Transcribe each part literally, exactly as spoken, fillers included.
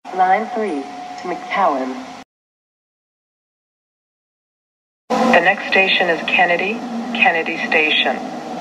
Line three to McCowan. The next station is Kennedy, Kennedy Station.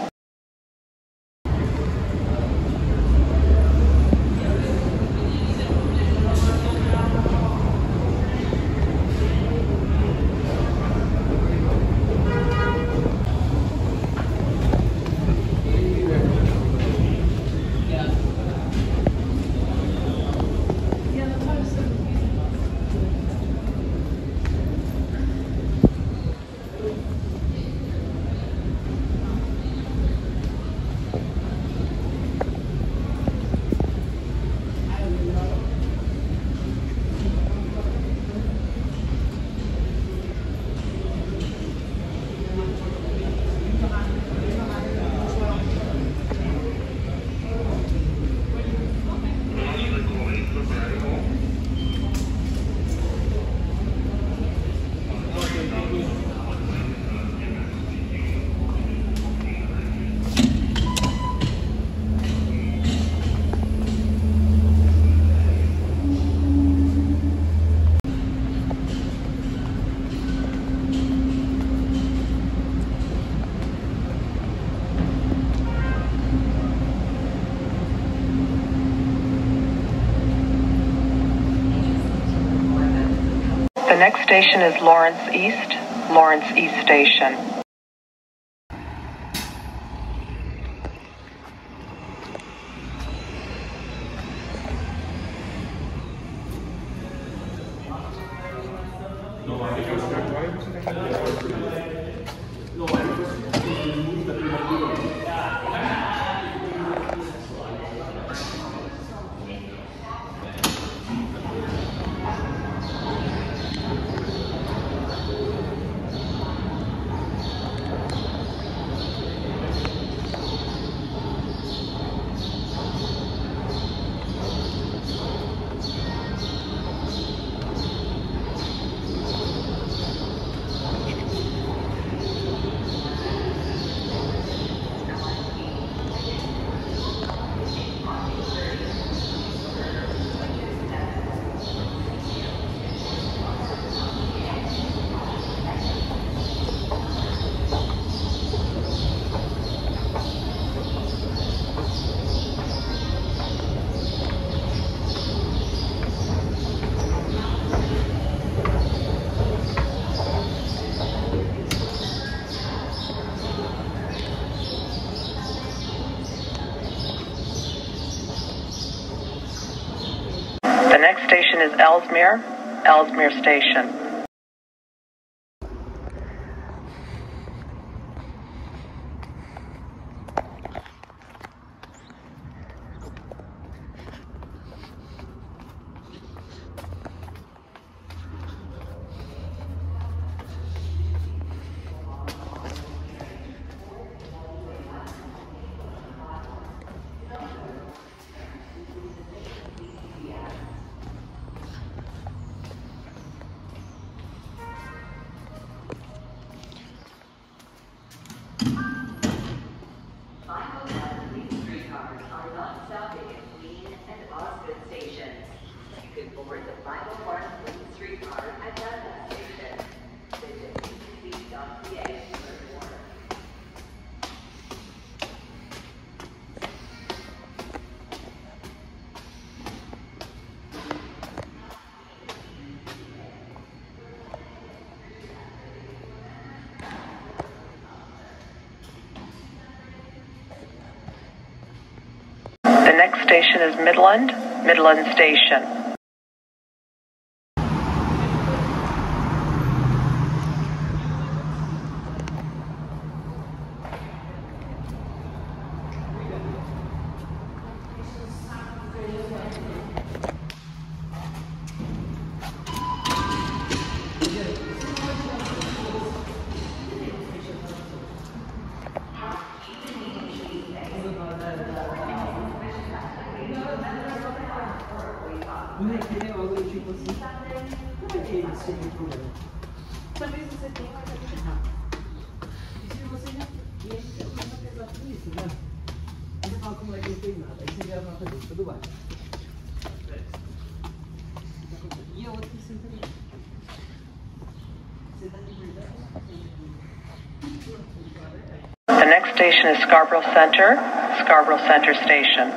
The next station is Lawrence East, Lawrence East Station. The next station is Ellesmere, Ellesmere Station. The next station is Midland, Midland Station. Não requer algo tipo assim. Como é que é isso? Tem problema. Talvez você tenha mais a errar. E se você já. E a gente já começa a pesar tudo isso, né? Aí você fala como é que não fez nada. Aí você vê a nota dele, tudo baixo. next station is Scarborough Center, Scarborough Center Station.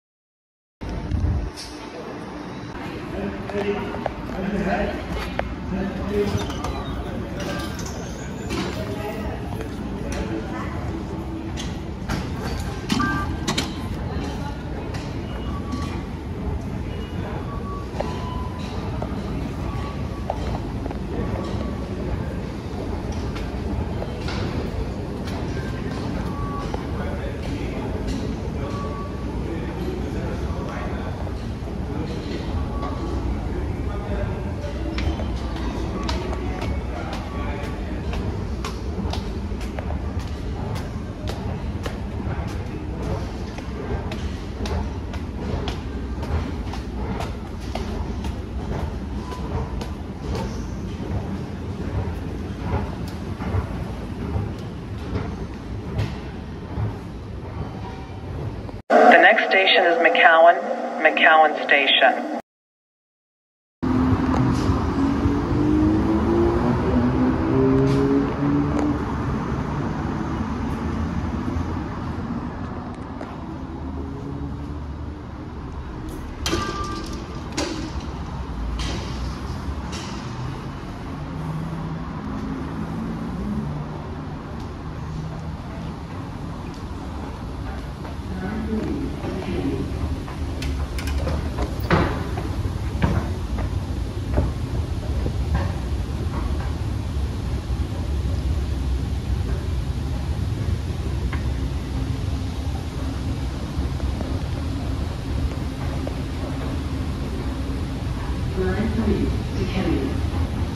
The next station is McCowan, McCowan Station. Line three to Kenny.